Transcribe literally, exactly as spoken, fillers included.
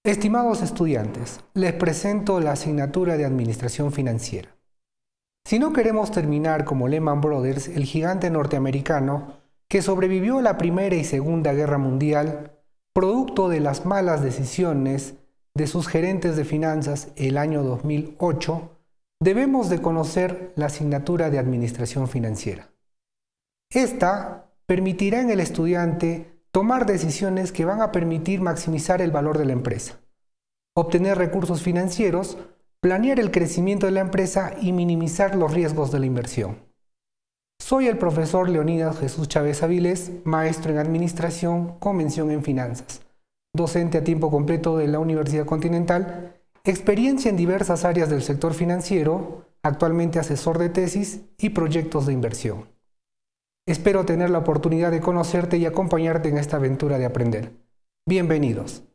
Estimados estudiantes, les presento la asignatura de Administración Financiera. Si no queremos terminar como Lehman Brothers, el gigante norteamericano que sobrevivió a la Primera y Segunda Guerra Mundial, producto de las malas decisiones de sus gerentes de finanzas el año dos mil ocho, debemos de conocer la asignatura de Administración Financiera. Esta permitirá en el estudiante tomar decisiones que van a permitir maximizar el valor de la empresa, obtener recursos financieros, planear el crecimiento de la empresa y minimizar los riesgos de la inversión. Soy el profesor Leonidas Jesús Chávez Avilés, maestro en Administración con mención en Finanzas, docente a tiempo completo de la Universidad Continental, experiencia en diversas áreas del sector financiero, actualmente asesor de tesis y proyectos de inversión. Espero tener la oportunidad de conocerte y acompañarte en esta aventura de aprender. Bienvenidos.